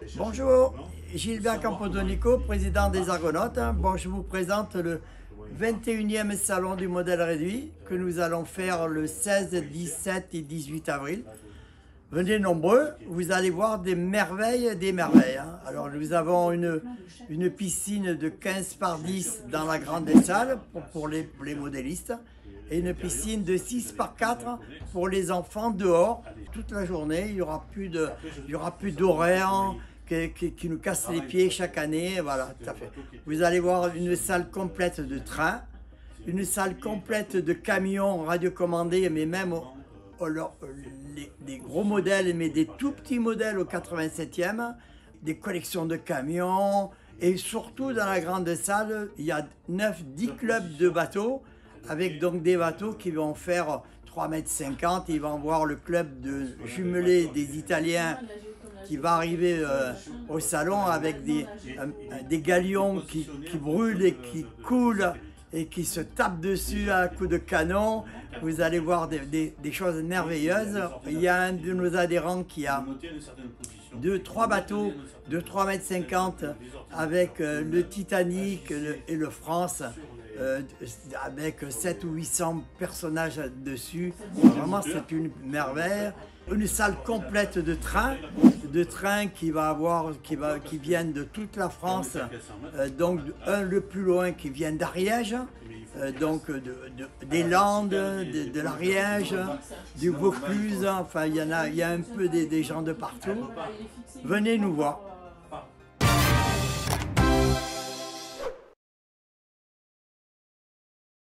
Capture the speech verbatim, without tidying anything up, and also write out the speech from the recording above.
Bonjour, Gilbert Campodonico, président des Argonautes. Bon, je vous présente le vingt et unième salon du modèle réduit que nous allons faire le seize, dix-sept et dix-huit avril. Venez nombreux, vous allez voir des merveilles des merveilles. Hein. Alors nous avons une, une piscine de quinze par dix dans la grande salle pour, pour les, les modélistes et une piscine de six par quatre pour les enfants dehors toute la journée. Il n'y aura plus de, il y aura plus d'horaires qui, qui, qui nous cassent les pieds chaque année. Voilà, tout à fait. Vous allez voir une salle complète de trains, une salle complète de camions radiocommandés, mais même Alors, les, des gros modèles, mais des tout petits modèles au quatre-vingt-septième, des collections de camions, et surtout dans la grande salle, il y a neuf dix clubs de bateaux, avec donc des bateaux qui vont faire trois mètres cinquante. Ils vont voir le club de jumelé des Italiens qui va arriver euh, au salon avec des, euh, des galions qui, qui brûlent et qui coulent, et qui se tapent dessus à coups de canon. Vous allez voir des, des, des choses merveilleuses. Il y a un de nos adhérents qui a deux, trois bateaux de trois mètres cinquante avec euh, le Titanic le, et le France, euh, avec sept ou huit cents personnages dessus. Vraiment, c'est une merveille. Une salle complète de trains, de trains qui va avoir, qui va, qui viennent de toute la France. Euh, donc un le plus loin qui vient d'Ariège, euh, donc de, de, des Landes, de, de l'Ariège, du Vaucluse. Enfin, il y en a, il y a un peu des, des gens de partout. Venez nous voir.